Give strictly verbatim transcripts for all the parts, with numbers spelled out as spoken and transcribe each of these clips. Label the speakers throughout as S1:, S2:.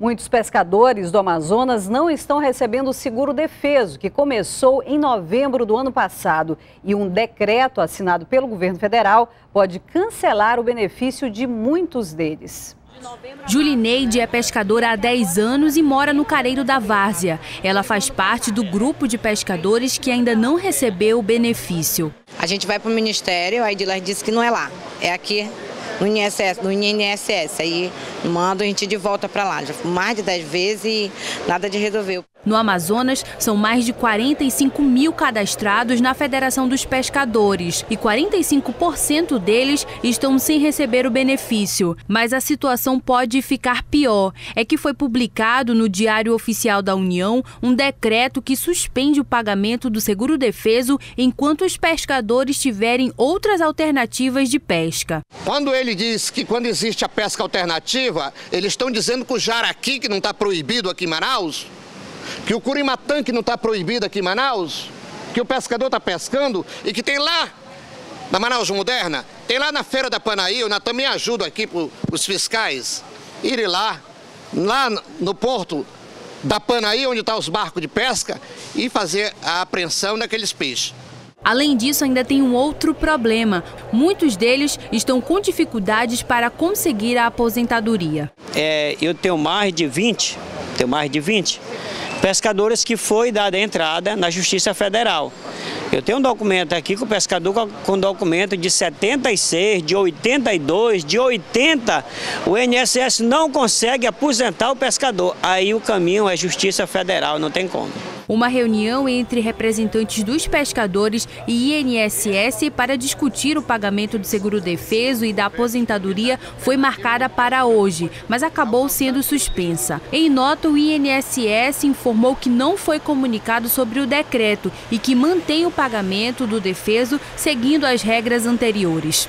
S1: Muitos pescadores do Amazonas não estão recebendo o seguro-defeso, que começou em novembro do ano passado. E um decreto assinado pelo governo federal pode cancelar o benefício de muitos deles.
S2: Julineide é pescadora há dez anos e mora no Careiro da Várzea. Ela faz parte do grupo de pescadores que ainda não recebeu o benefício.
S3: A gente vai para o Ministério, aí de lá diz que não é lá, é aqui no I N S S, no I N S S. Aí manda a gente de volta para lá. Já fui mais de dez vezes e nada de resolver.
S2: No Amazonas, são mais de quarenta e cinco mil cadastrados na Federação dos Pescadores e quarenta e cinco por cento deles estão sem receber o benefício. Mas a situação pode ficar pior. É que foi publicado no Diário Oficial da União um decreto que suspende o pagamento do seguro-defeso enquanto os pescadores tiverem outras alternativas de pesca.
S4: Quando ele diz que quando existe a pesca alternativa, eles estão dizendo que o jaraqui, que não está proibido aqui em Manaus, que o curimatã, que não está proibido aqui em Manaus, que o pescador está pescando e que tem lá na Manaus Moderna, tem lá na Feira da Panaí, eu também ajudo aqui para os fiscais irem lá, lá no porto da Panaí, onde estão os barcos de pesca, e fazer a apreensão daqueles peixes.
S2: Além disso, ainda tem um outro problema. Muitos deles estão com dificuldades para conseguir a aposentadoria.
S5: É, eu tenho mais de vinte, tenho mais de vinte pescadores que foi dada a entrada na Justiça Federal. Eu tenho um documento aqui com o pescador com documento de setenta e seis, de oitenta e dois, de oitenta. O I N S S não consegue aposentar o pescador. Aí o caminho é Justiça Federal, não tem como.
S2: Uma reunião entre representantes dos pescadores e I N S S para discutir o pagamento do seguro-defeso e da aposentadoria foi marcada para hoje, mas acabou sendo suspensa. Em nota, o I N S S informou que não foi comunicado sobre o decreto e que mantém o pagamento do defeso seguindo as regras anteriores.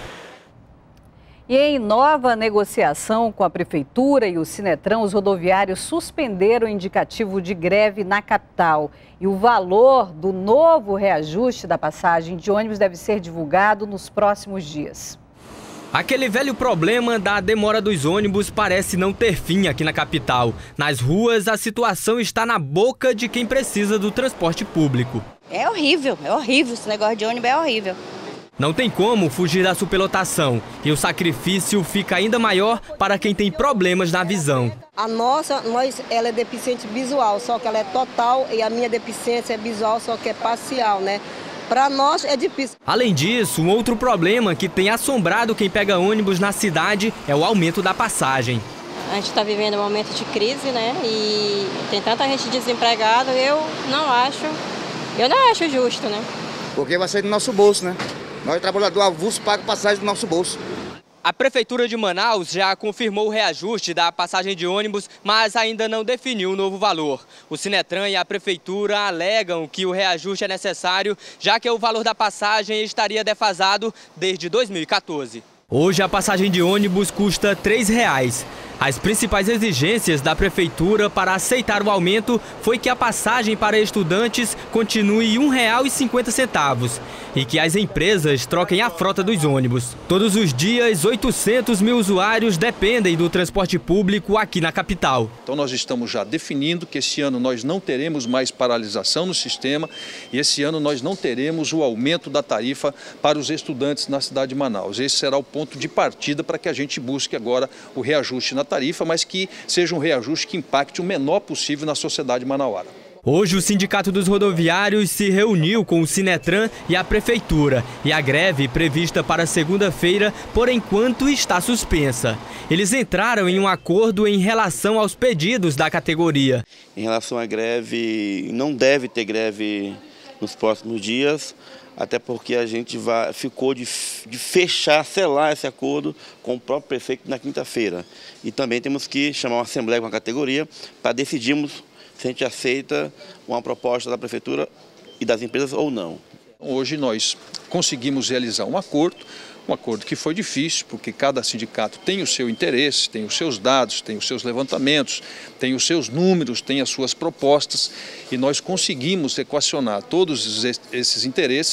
S1: E em nova negociação com a Prefeitura e o Sinetran, os rodoviários suspenderam o indicativo de greve na capital. E o valor do novo reajuste da passagem de ônibus deve ser divulgado nos próximos dias.
S6: Aquele velho problema da demora dos ônibus parece não ter fim aqui na capital. Nas ruas, a situação está na boca de quem precisa do transporte público.
S7: É horrível, é horrível. Esse negócio de ônibus é horrível.
S6: Não tem como fugir da superlotação e o sacrifício fica ainda maior para quem tem problemas na visão.
S8: A nossa, nós, ela é deficiente visual, só que ela é total, e a minha deficiência é visual, só que é parcial, né? Para nós é difícil.
S6: Além disso, um outro problema que tem assombrado quem pega ônibus na cidade é o aumento da passagem.
S9: A gente está vivendo um momento de crise, né? E tem tanta gente desempregada, eu não acho, eu não acho justo, né?
S10: Porque vai sair do nosso bolso, né? Nós, trabalhadores avulsos, pagamos passagem do nosso bolso.
S6: A Prefeitura de Manaus já confirmou o reajuste da passagem de ônibus, mas ainda não definiu o novo valor. O Sinetran e a Prefeitura alegam que o reajuste é necessário, já que o valor da passagem estaria defasado desde dois mil e quatorze. Hoje a passagem de ônibus custa três reais. As principais exigências da Prefeitura para aceitar o aumento foi que a passagem para estudantes continue um real e cinquenta centavos e que as empresas troquem a frota dos ônibus. Todos os dias, oitocentos mil usuários dependem do transporte público aqui na capital.
S11: Então nós estamos já definindo que esse ano nós não teremos mais paralisação no sistema e esse ano nós não teremos o aumento da tarifa para os estudantes na cidade de Manaus. Esse será o ponto de partida para que a gente busque agora o reajuste na tarifa, mas que seja um reajuste que impacte o menor possível na sociedade manauara.
S6: Hoje o Sindicato dos Rodoviários se reuniu com o Sinetran e a Prefeitura e a greve prevista para segunda-feira, por enquanto, está suspensa. Eles entraram em um acordo em relação aos pedidos da categoria.
S12: Em relação à greve, não deve ter greve nos próximos dias, até porque a gente vai, ficou de, de fechar, selar esse acordo com o próprio prefeito na quinta-feira. E também temos que chamar uma assembleia com a categoria para decidirmos se a gente aceita uma proposta da prefeitura e das empresas ou não.
S11: Hoje nós conseguimos realizar um acordo, um acordo que foi difícil, porque cada sindicato tem o seu interesse, tem os seus dados, tem os seus levantamentos, tem os seus números, tem as suas propostas, e nós conseguimos equacionar todos esses interesses.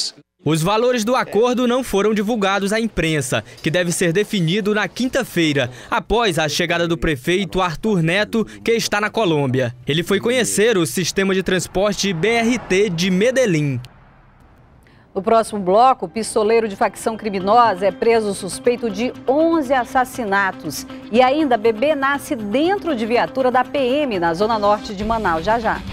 S6: Os valores do acordo não foram divulgados à imprensa, que deve ser definido na quinta-feira, após a chegada do prefeito Arthur Neto, que está na Colômbia. Ele foi conhecer o sistema de transporte B R T de Medellín.
S1: No próximo bloco, o pistoleiro de facção criminosa é preso suspeito de onze assassinatos. E ainda, bebê nasce dentro de viatura da P M na zona norte de Manaus. Já já.